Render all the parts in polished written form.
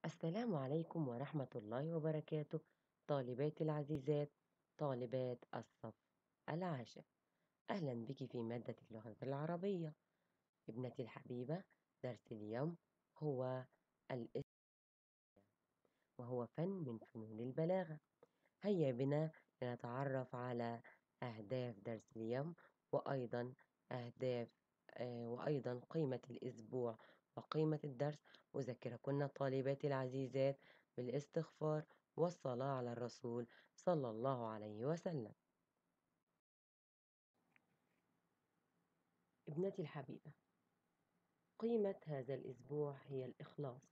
السلام عليكم ورحمة الله وبركاته. طالباتي العزيزات، طالبات الصف العاشر، أهلا بك في مادة اللغة العربية. ابنتي الحبيبة، درس اليوم هو الاسم، وهو فن من فنون البلاغة. هيا بنا لنتعرف على أهداف درس اليوم، وأيضا أهداف وأيضا قيمة الأسبوع وقيمة الدرس. أذكركن طالباتي العزيزات بالاستغفار والصلاة على الرسول صلى الله عليه وسلم. ابنتي الحبيبة، قيمة هذا الأسبوع هي الإخلاص.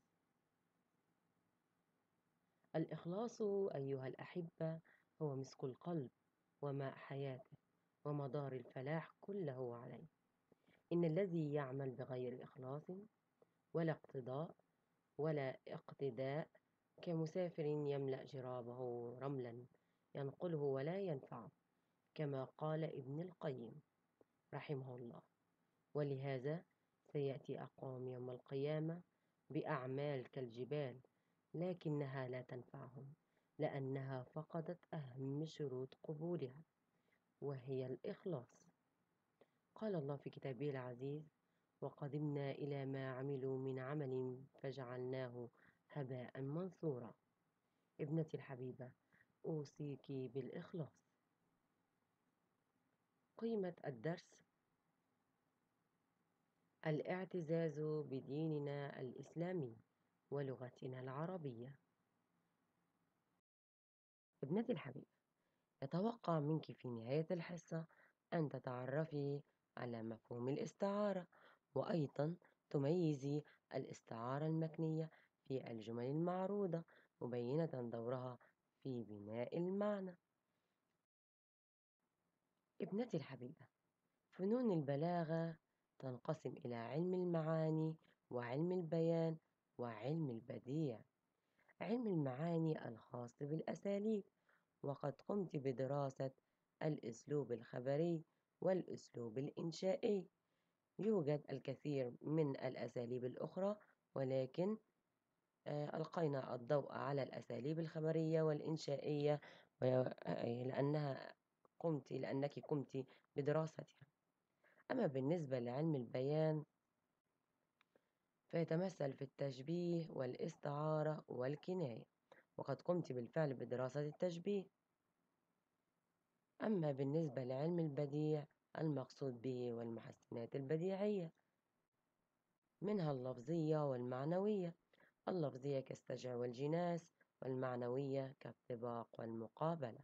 الإخلاص أيها الأحبة هو مسك القلب وماء حياته ومدار الفلاح كله عليه. إن الذي يعمل بغير إخلاص ولا اقتضاء ولا اقتداء كمسافر يملأ جرابه رملا ينقله ولا ينفعه، كما قال ابن القيم رحمه الله. ولهذا سيأتي أقوام يوم القيامة بأعمال كالجبال، لكنها لا تنفعهم لأنها فقدت أهم شروط قبولها، وهي الإخلاص. قال الله في كتابه العزيز: وقدمنا إلى ما عملوا من عمل فجعلناه هباء منثورا. ابنتي الحبيبة، أوصيك بالإخلاص. قيمة الدرس: الاعتزاز بديننا الإسلامي ولغتنا العربية. ابنتي الحبيبة، يتوقع منك في نهاية الحصة أن تتعرفي على مفهوم الاستعارة، وأيضا تميزي الاستعارة المكنية في الجمل المعروضة، مبينة دورها في بناء المعنى. ابنتي الحبيبة، فنون البلاغة تنقسم إلى علم المعاني وعلم البيان وعلم البديع. علم المعاني الخاص بالأساليب، وقد قمت بدراسة الأسلوب الخبري والأسلوب الإنشائي. يوجد الكثير من الأساليب الأخرى، ولكن ألقينا الضوء على الأساليب الخبرية والإنشائية لأنك قمت بدراستها. أما بالنسبة لعلم البيان فيتمثل في التشبيه والاستعارة والكناية، وقد قمت بالفعل بدراسة التشبيه. أما بالنسبة لعلم البديع المقصود به والمحسنات البديعية، منها اللفظية والمعنوية. اللفظية كالسجع والجناس، والمعنوية كالطباق والمقابلة.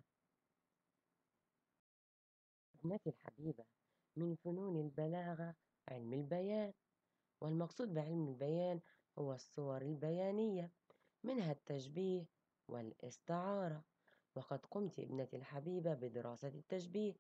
ابنتي الحبيبة، من فنون البلاغة علم البيان، والمقصود بعلم البيان هو الصور البيانية، منها التشبيه والاستعارة. وقد قمت ابنتي الحبيبة بدراسة التشبيه،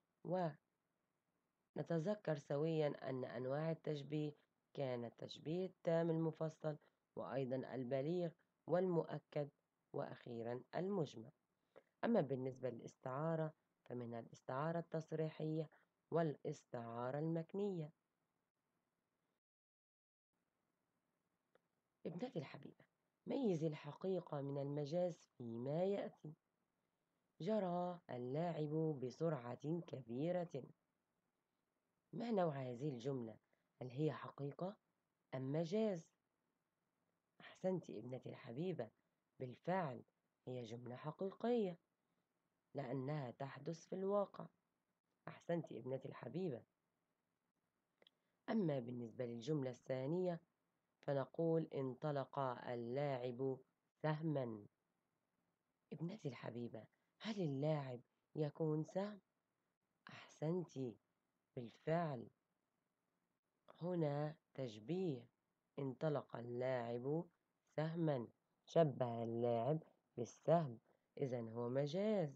ونتذكر سويا أن أنواع التشبيه كان التشبيه التام المفصل، وأيضا البليغ والمؤكد، وأخيرا المجمل. أما بالنسبة للاستعارة فمنها الاستعارة التصريحية والاستعارة المكنية. ابنتي الحبيبة، ميزي الحقيقة من المجاز فيما يأتي. جرى اللاعب بسرعة كبيرة. ما نوع هذه الجملة؟ هل هي حقيقة أم مجاز؟ أحسنت ابنتي الحبيبة، بالفعل هي جملة حقيقية لأنها تحدث في الواقع. أحسنت ابنتي الحبيبة. أما بالنسبة للجملة الثانية فنقول انطلق اللاعب سهما. ابنتي الحبيبة، هل اللاعب يكون سهم؟ أحسنت، بالفعل هنا تشبيه. انطلق اللاعب سهما، شبه اللاعب بالسهم، إذن هو مجاز.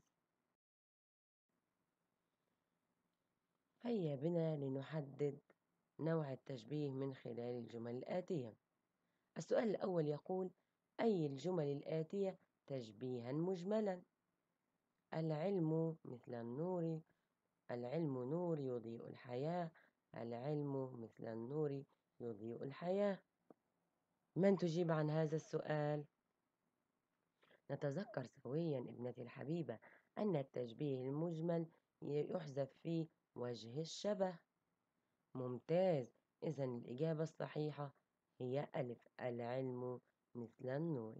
هيا بنا لنحدد نوع التشبيه من خلال الجمل الآتية. السؤال الأول يقول: أي الجمل الآتية تشبيها مجملا؟ العلم مثل النور، العلم نور يضيء الحياة، العلم مثل النور يضيء الحياة. من تجيب عن هذا السؤال؟ نتذكر سويا ابنتي الحبيبة أن التشبيه المجمل يحذف فيه وجه الشبه. ممتاز. إذا الإجابة الصحيحة هي ألف، العلم مثل النور.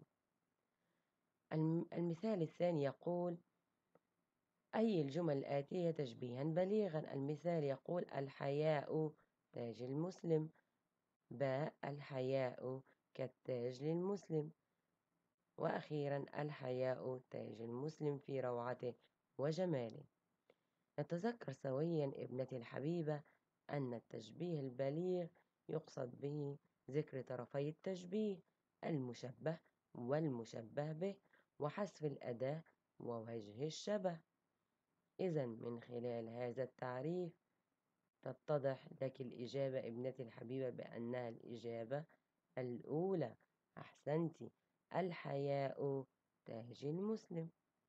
المثال الثاني يقول: أي الجمل الآتية تشبيها بليغا؟ المثال يقول: الحياء تاج المسلم. باء: الحياء كالتاج للمسلم. وأخيرا: الحياء تاج المسلم في روعته وجماله. نتذكر سويا ابنتي الحبيبة أن التشبيه البليغ يقصد به ذكر طرفي التشبيه، المشبه والمشبه به، وحذف الأداة ووجه الشبه. إذا من خلال هذا التعريف تتضح لك الإجابة ابنتي الحبيبة بأنها الإجابة الأولى. أحسنت، الحياء تاج المسلم.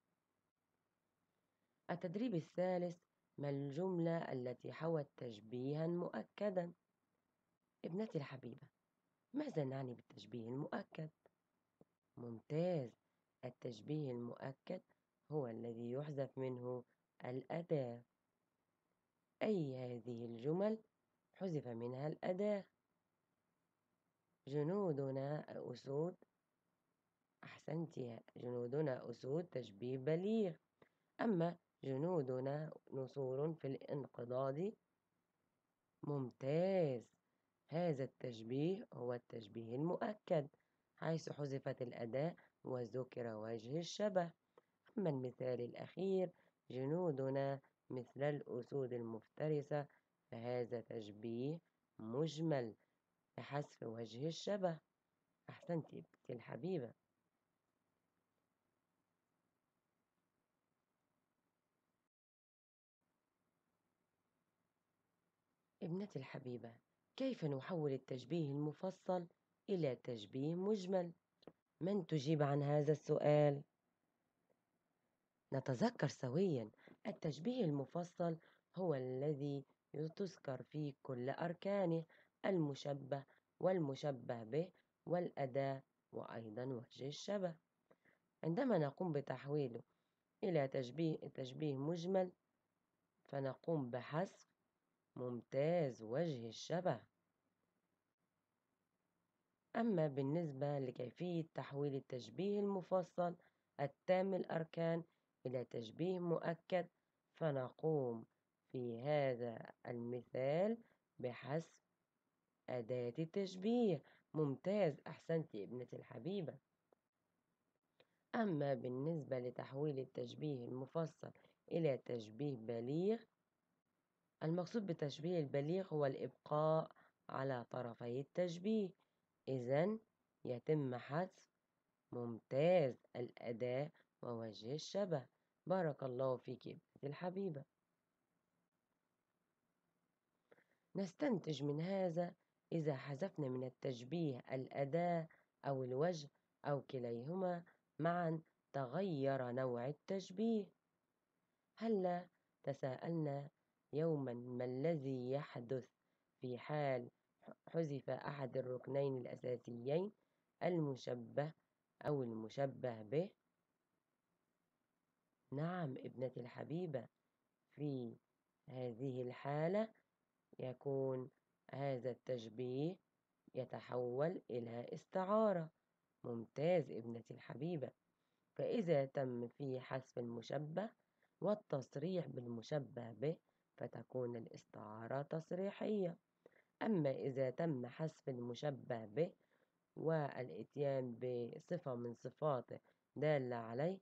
التدريب الثالث: ما الجملة التي حوت تشبيها مؤكدا؟ ابنتي الحبيبة، ماذا نعني بالتشبيه المؤكد؟ ممتاز. التشبيه المؤكد هو الذي يحذف منه الأداة. أي هذه الجمل حذف منها الأداة؟ جنودنا أسود. أحسنت، جنودنا أسود تشبيه بليغ. أما جنودنا نسور في الانقضاض. ممتاز. هذا التشبيه هو التشبيه المؤكد حيث حذفت الأداة وذكر وجه الشبه. أما المثال الأخير: جنودنا مثل الأسود المفترسة، فهذا تشبيه مجمل بحذف وجه الشبه. أحسنتِ بنتي الحبيبة. ابنتي الحبيبة، كيف نحول التشبيه المفصل إلى تشبيه مجمل؟ من تجيب عن هذا السؤال؟ نتذكر سويا التشبيه المفصل هو الذي تذكر فيه كل أركانه: المشبه والمشبه به والأداة وأيضا وجه الشبه. عندما نقوم بتحويله إلى تشبيه مجمل فنقوم بحذف ممتاز وجه الشبه. أما بالنسبة لكيفية تحويل التشبيه المفصل التام الأركان إلى تشبيه مؤكد فنقوم في هذا المثال بحذف أداة التشبيه. ممتاز، أحسنتِ ابنتي الحبيبة. أما بالنسبة لتحويل التشبيه المفصل إلى تشبيه بليغ، المقصود بتشبيه البليغ هو الإبقاء على طرفي التشبيه. إذن يتم حذف ممتاز الأداة ووجه الشبه. بارك الله فيك ابنتي الحبيبة. نستنتج من هذا إذا حذفنا من التشبيه الأداة أو الوجه أو كليهما معا تغير نوع التشبيه. هلا تساءلنا يوما ما الذي يحدث في حال حذف أحد الركنين الأساسيين، المشبه أو المشبه به؟ نعم ابنتي الحبيبة، في هذه الحالة يكون هذا التشبيه يتحول إلى استعارة. ممتاز ابنتي الحبيبة. فإذا تم فيه حذف المشبه والتصريح بالمشبه به فتكون الاستعارة تصريحية. أما إذا تم حذف المشبه به والإتيان بصفة من صفاته دالة عليه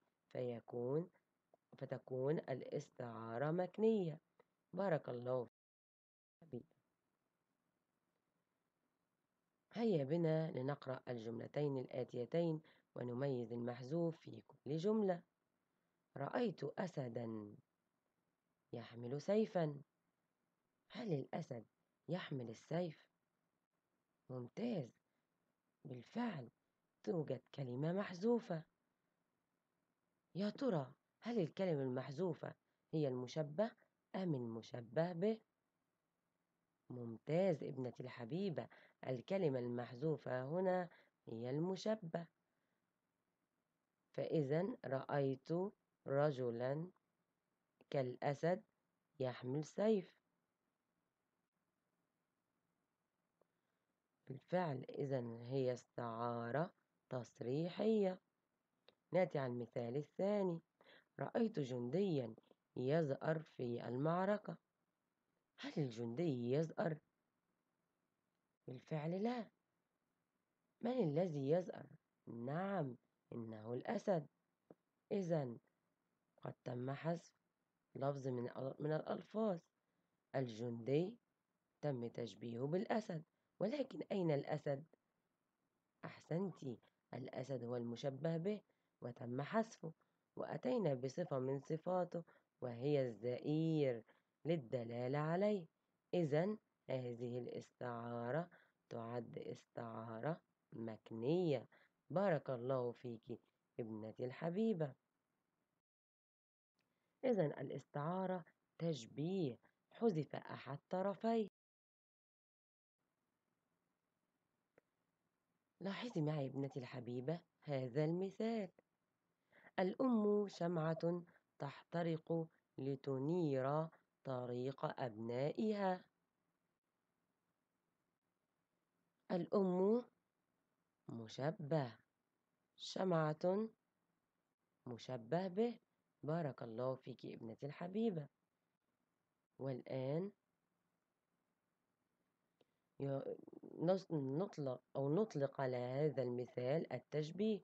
فتكون الاستعارة مكنية. بارك الله فيك. هيا بنا لنقرأ الجملتين الآتيتين ونميز المحذوف في كل جملة. رأيت أسدا يحمل سيفا. هل الأسد يحمل السيف؟ ممتاز، بالفعل توجد كلمة محذوفة. يا ترى هل الكلمة المحذوفة هي المشبه أم المشبه به؟ ممتاز ابنتي الحبيبة، الكلمة المحذوفة هنا هي المشبه. فإذا رأيت رجلا كالأسد يحمل سيف. بالفعل إذا هي استعارة تصريحية. نأتي على المثال الثاني. رأيت جنديا يزأر في المعركة. هل الجندي يزأر؟ بالفعل لا. من الذي يزأر؟ نعم، إنه الأسد. إذا قد تم حذف لفظ من الألفاظ. الجندي تم تشبيهه بالأسد، ولكن أين الأسد؟ أحسنتِ، الأسد هو المشبه به وتم حذفه، وأتينا بصفة من صفاته وهي الزئير للدلالة عليه. إذا هذه الاستعارة تعد استعارة مكنية. بارك الله فيك ابنتي الحبيبة. إذا الاستعارة تشبيه حذف أحد طرفيه. لاحظي معي ابنتي الحبيبة هذا المثال. الأم شمعة تحترق لتنير طريق أبنائها. الأم مشبه، شمعة مشبه به. بارك الله فيك ابنتي الحبيبة. والآن نطلق على هذا المثال التشبيه.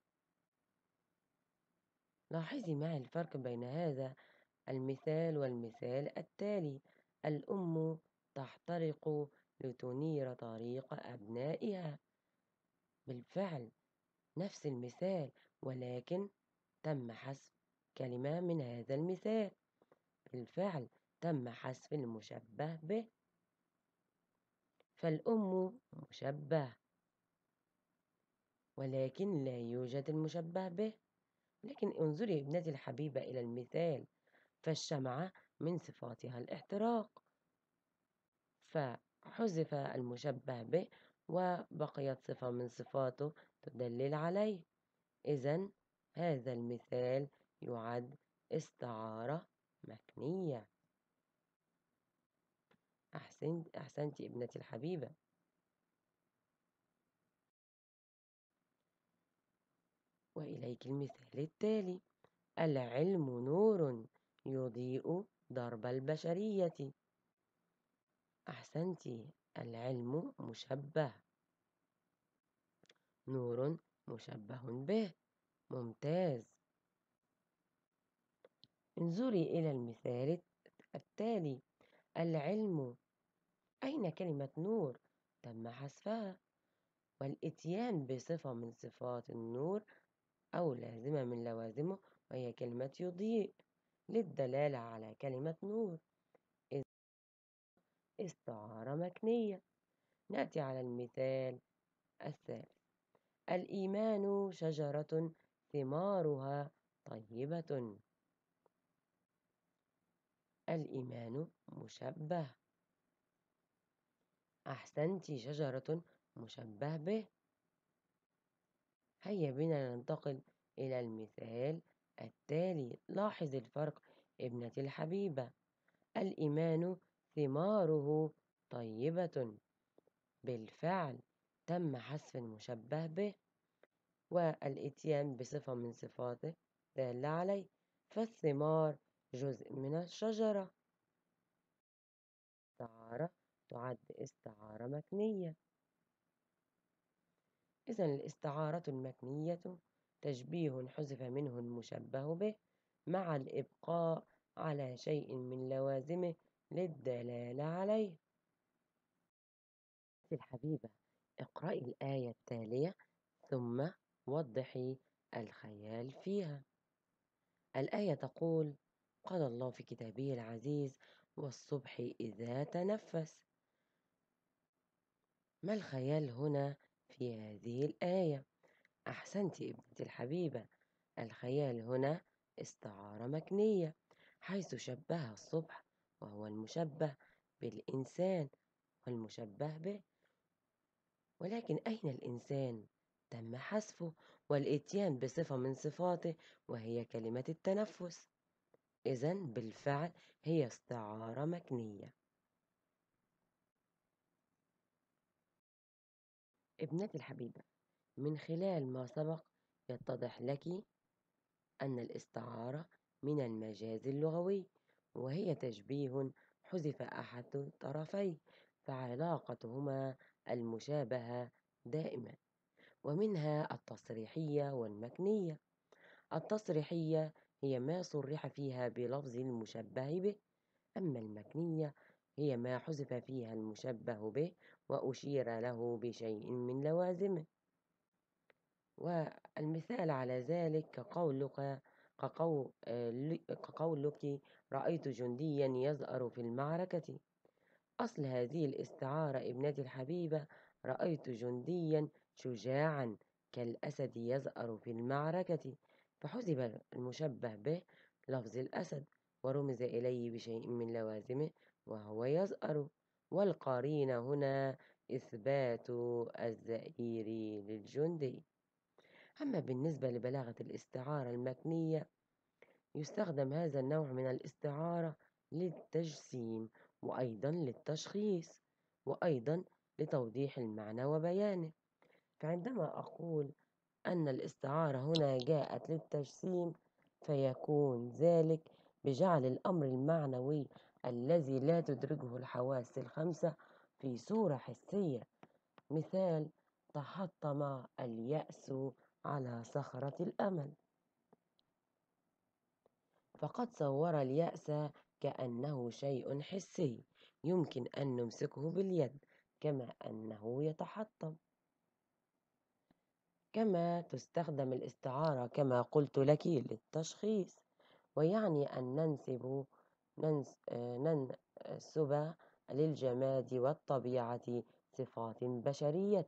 لاحظي معي الفرق بين هذا المثال والمثال التالي. الأم تحترق لتنير طريق أبنائها. بالفعل نفس المثال، ولكن تم حذف كلمة من هذا المثال. بالفعل تم حذف المشبه به. فالأم مشبه، ولكن لا يوجد المشبه به. لكن انظري ابنتي الحبيبة إلى المثال. فالشمعة من صفاتها الاحتراق، فحذف المشبه به وبقيت صفة من صفاته تدلل عليه. إذا هذا المثال يعد استعارة مكنية. أحسنت ابنتي الحبيبة. وإليك المثال التالي. العلم نور يضيء درب البشرية. أحسنت، العلم مشبه، نور مشبه به. ممتاز. انظري إلى المثال التالي. العلم، أين كلمة نور؟ تم حذفها، والإتيان بصفة من صفات النور أو لازمة من لوازمه، وهي كلمة يضيء للدلالة على كلمة نور. إذ استعارة مكنية. نأتي على المثال الثالث. الإيمان شجرة ثمارها طيبة. الإيمان مشبه. أحسنت، شجرة مشبه به. هيا بنا ننتقل إلى المثال التالي. لاحظ الفرق ابنتي الحبيبة. الإيمان ثماره طيبة. بالفعل تم حذف المشبه به والإتيان بصفة من صفاته دالة عليه. فالثمار جزء من الشجرة. استعارة تعد استعارة مكنية. إذا الاستعارة المكنية تشبيه حذف منه المشبه به مع الإبقاء على شيء من لوازمه للدلالة عليه. الحبيبة، اقرأي الآية التالية ثم وضحي الخيال فيها. الآية تقول: قال الله في كتابه العزيز: والصبح إذا تنفس. ما الخيال هنا في هذه الآية؟ أحسنت ابنتي الحبيبة، الخيال هنا استعارة مكنية، حيث شبه الصبح وهو المشبه بالإنسان والمشبه به. ولكن أين الإنسان؟ تم حذفه والإتيان بصفة من صفاته وهي كلمة التنفس. إذن بالفعل هي استعارة مكنية. ابنتي الحبيبة، من خلال ما سبق يتضح لك أن الاستعارة من المجاز اللغوي، وهي تشبيه حذف أحد الطرفين فعلاقتهما المشابهة دائما، ومنها التصريحية والمكنية. التصريحية هي ما صرح فيها بلفظ المشبه به، أما المكنية هي ما حذف فيها المشبه به وأشير له بشيء من لوازمه. والمثال على ذلك كقولك رأيت جنديا يزأر في المعركة. أصل هذه الاستعارة ابنتي الحبيبة رأيت جنديا شجاعا كالأسد يزأر في المعركة، فحسب المشبه به لفظ الأسد ورمز إليه بشيء من لوازمه وهو يزأر، والقرين هنا إثبات الزئير للجندي. أما بالنسبة لبلاغة الاستعارة المكنية، يستخدم هذا النوع من الاستعارة للتجسيم وأيضا للتشخيص وأيضا لتوضيح المعنى وبيانه. فعندما أقول أن الاستعارة هنا جاءت للتجسيم فيكون ذلك بجعل الأمر المعنوي الذي لا تدركه الحواس الخمسة في صورة حسية. مثال: تحطم اليأس على صخرة الأمل، فقد صور اليأس كأنه شيء حسي يمكن أن نمسكه باليد كما أنه يتحطم. كما تستخدم الاستعارة كما قلت لك للتشخيص، ويعني أن ننسب للجماد والطبيعة صفات بشرية.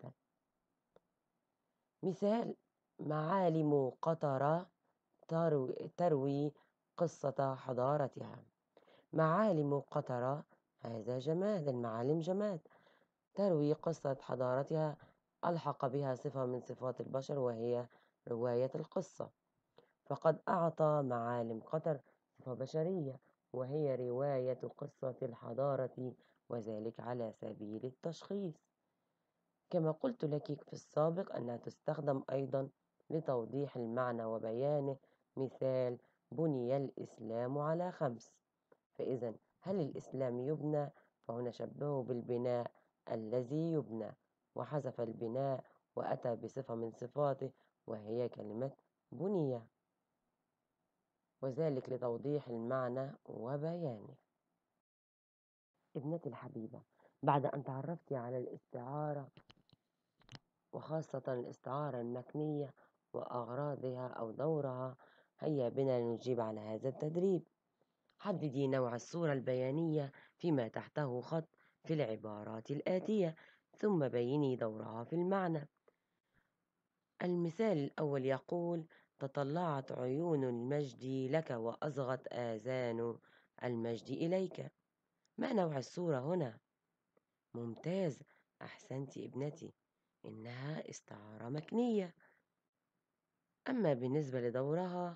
مثال: معالم قطر تروي قصة حضارتها. معالم قطر هذا جماد، المعالم جماد تروي قصة حضارتها، ألحق بها صفة من صفات البشر وهي رواية القصة، فقد أعطى معالم قطر صفة بشرية وهي رواية قصة الحضارة، وذلك على سبيل التشخيص. كما قلت لك في السابق أنها تستخدم أيضا لتوضيح المعنى وبيانه. مثال: بني الإسلام على خمس. فإذا هل الإسلام يبنى؟ فهنا شبهه بالبناء الذي يبنى وحذف البناء وأتى بصفة من صفاته وهي كلمة بني، وذلك لتوضيح المعنى وبيانه. ابنتي الحبيبة، بعد أن تعرفت على الاستعارة وخاصة الاستعارة المكنية وأغراضها أو دورها، هيا بنا نجيب على هذا التدريب. حددي نوع الصورة البيانية فيما تحته خط في العبارات الآتية، ثم بيني دورها في المعنى. المثال الأول يقول: تطلعت عيون المجد لك وأصغت آذان المجد إليك. ما نوع الصورة هنا؟ ممتاز، أحسنت ابنتي، إنها استعارة مكنية. أما بالنسبة لدورها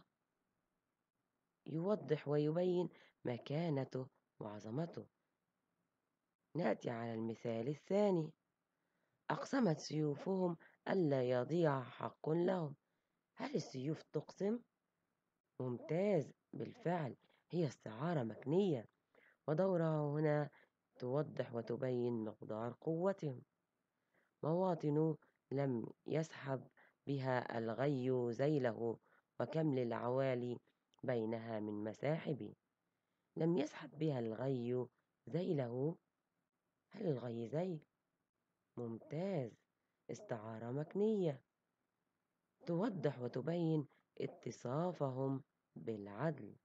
يوضح ويبين مكانته وعظمته. نأتي على المثال الثاني: أقسمت سيوفهم ألا يضيع حق لهم. هل السيوف تقسم؟ ممتاز، بالفعل هي استعارة مكنية، ودورها هنا توضح وتبين مقدار قوتهم. مواطن لم يسحب بها الغي ذيله، وكم للعوالي بينها من مساحب. لم يسحب بها الغي ذيله. هل الغي ذيل؟ ممتاز، استعارة مكنية توضح وتبين اتصافهم بالعدل.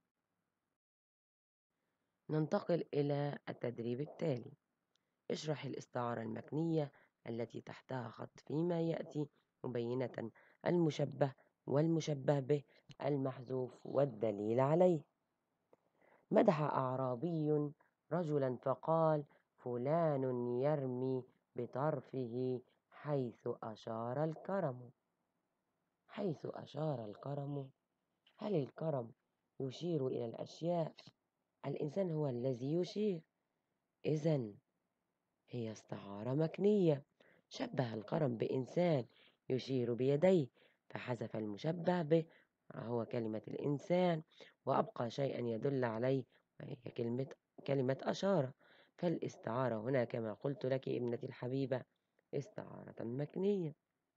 ننتقل إلى التدريب التالي. اشرح الاستعارة المكنية التي تحتها خط فيما يأتي مبينة المشبه والمشبه به المحذوف والدليل عليه. مدح أعرابي رجلا فقال: فلان يرمي بطرفه حيث أشار الكرم. حيث أشار الكرم، هل الكرم يشير إلى الأشياء؟ الإنسان هو الذي يشير، إذن هي استعارة مكنية. شبه الكرم بإنسان يشير بيديه، فحذف المشبه به هو كلمة الإنسان، وأبقى شيئا يدل عليه وهي كلمة أشارة. فالاستعارة هنا كما قلت لك ابنتي الحبيبة استعارة مكنية.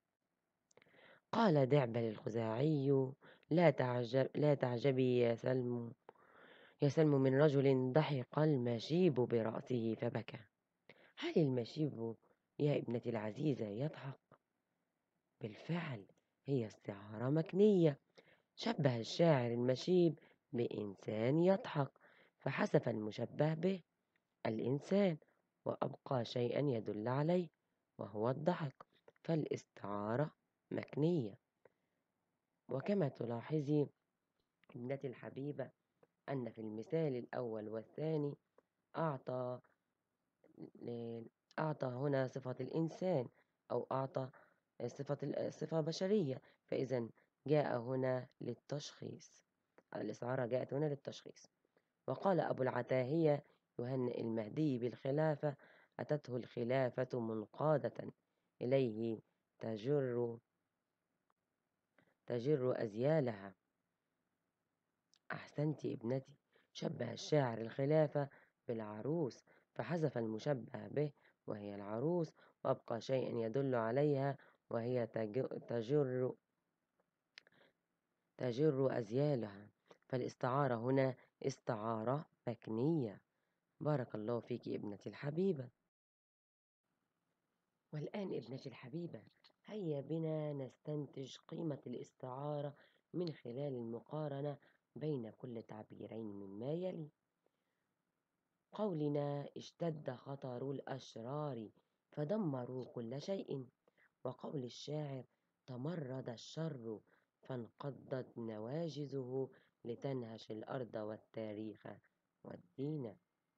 قال دعبل الخزاعي: لا تعجبي يا سلم من رجل ضحك المشيب برأسه فبكى. هل المشيب يا ابنتي العزيزة يضحك؟ بالفعل هي استعارة مكنية. شبه الشاعر المشيب بإنسان يضحك، فحذف المشبه به الإنسان، وأبقى شيئا يدل عليه وهو الضحك، فالاستعارة مكنية. وكما تلاحظي ابنتي الحبيبة أن في المثال الأول والثاني أعطى أعطى هنا صفة الإنسان، أو أعطى صفة بشرية، فإذا جاء هنا للتشخيص. الاستعارة جاءت هنا للتشخيص. وقال أبو العتاهية يهنئ المهدي بالخلافة: أتته الخلافة منقادة إليه تجر أزيالها. أحسنت ابنتي. شبه الشاعر الخلافة بالعروس، فحذف المشبه به وهي العروس، وأبقى شيئا يدل عليها وهي تجر أزيالها. فالاستعارة هنا استعارة مكنية. بارك الله فيك ابنتي الحبيبة. والآن ابنتي الحبيبة، هيا بنا نستنتج قيمة الاستعارة من خلال المقارنة بين كل تعبيرين مما يلي. قولنا: اشتد خطر الأشرار فدمروا كل شيء. وقول الشاعر: تمرد الشر فانقضت نواجذه لتنهش الأرض والتاريخ والدين.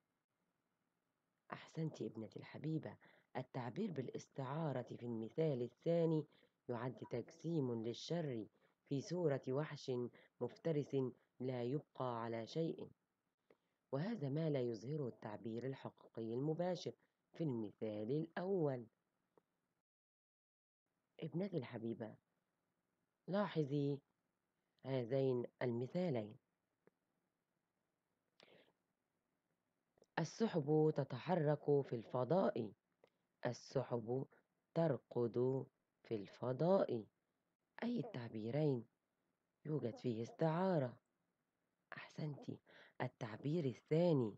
أحسنت ابنتي الحبيبة. التعبير بالاستعارة في المثال الثاني يعد تجسيم للشر في صورة وحش مفترس لا يبقى على شيء، وهذا ما لا يظهره التعبير الحقيقي المباشر في المثال الأول. ابنتي الحبيبة، لاحظي هذين المثالين: السحب تتحرك في الفضاء، السحب ترقد في الفضاء. أي التعبيرين يوجد فيه استعارة؟ أحسنتِ. التعبير الثاني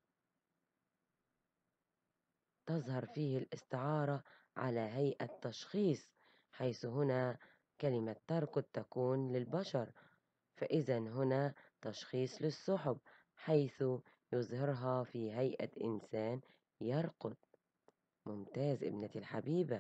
تظهر فيه الاستعارة على هيئة تشخيص، حيث هنا كلمة تركض تكون للبشر، فإذا هنا تشخيص للسحب حيث يظهرها في هيئة إنسان يرقد. ممتاز ابنتي الحبيبة.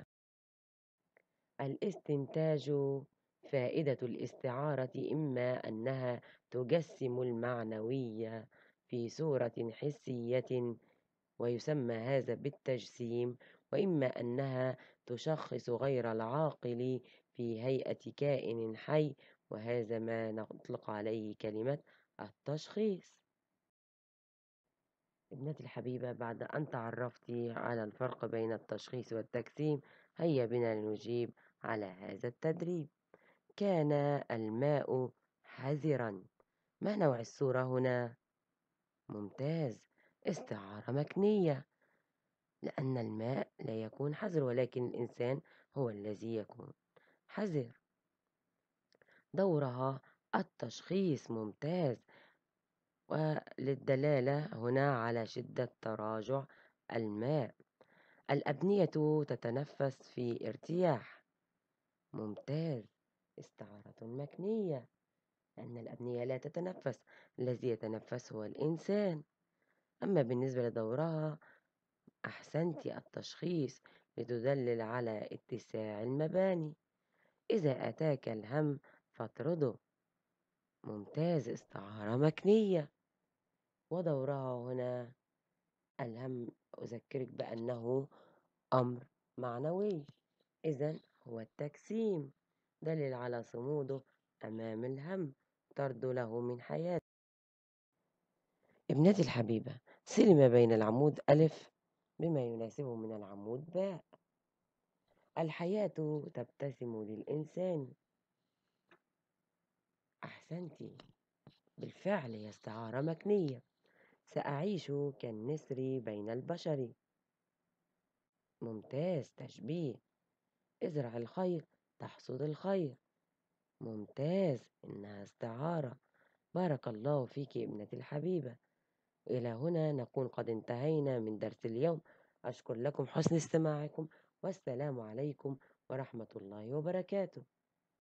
الاستنتاج: فائدة الاستعارة إما أنها تجسم المعنوي في صورة حسية ويسمى هذا بالتجسيم، وإما أنها تشخص غير العاقل في هيئة كائن حي، وهذا ما نطلق عليه كلمة التشخيص. ابنتي الحبيبة، بعد أن تعرفت على الفرق بين التشخيص والتجسيم، هيا بنا لنجيب على هذا التدريب. كان الماء حذرا. ما نوع الصورة هنا؟ ممتاز، استعارة مكنية، لأن الماء لا يكون حذر ولكن الإنسان هو الذي يكون حذر. دورها التشخيص. ممتاز، وللدلالة هنا على شدة تراجع الماء. الأبنية تتنفس في ارتياح. ممتاز، استعارة مكنية، لأن الأبنية لا تتنفس، الذي يتنفس هو الإنسان. أما بالنسبة لدورها، أحسنت، التشخيص، لتدلل على اتساع المباني. إذا أتاك الهم فاطرده. ممتاز، استعارة مكنية. ودورها هنا الهم، أذكرك بأنه أمر معنوي، إذن هو التجسيم، دليل على صموده أمام الهم، طرد له من حياته. ابنتي الحبيبة، سلي ما بين العمود ألف بما يناسبه من العمود باء. الحياة تبتسم للإنسان. أحسنتِ، بالفعل هي استعارة مكنية. سأعيش كالنسر بين البشر. ممتاز، تشبيه. ازرع الخير تحصد الخير. ممتاز، إنها استعارة. بارك الله فيك ابنتي الحبيبة. إلى هنا نكون قد انتهينا من درس اليوم. أشكر لكم حسن استماعكم، والسلام عليكم ورحمة الله وبركاته.